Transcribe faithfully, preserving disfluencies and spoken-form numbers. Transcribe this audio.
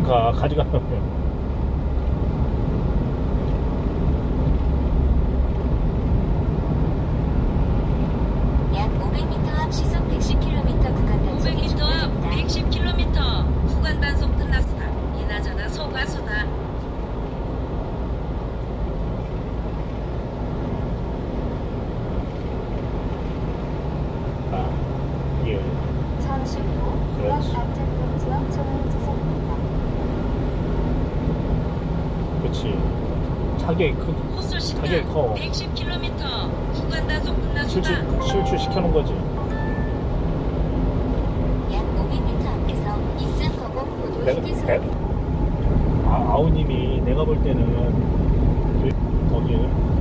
가 가져가. 약 오백 미터 앞 시속 백십 킬로미터 구간 단속이 오백 미터 앞 중단됩니다. 백십 킬로미터 구간 단속 끝났으나 이나저나 소가수다. 아, 예. 잠시 후 구간 그렇지. 안전벨트 지역 종료 지점입니다. 그렇지. 자격이 크, 호수 자격이 커. 신당 백십 킬로미터 구간 단속 실추, 끝났으나 실추 시켜놓은 거지. 약 오백 미터 앞에서 입장 거부 보도 내가, 휴게소 내, 아, 아우님이 내가 볼 때는 그, 거기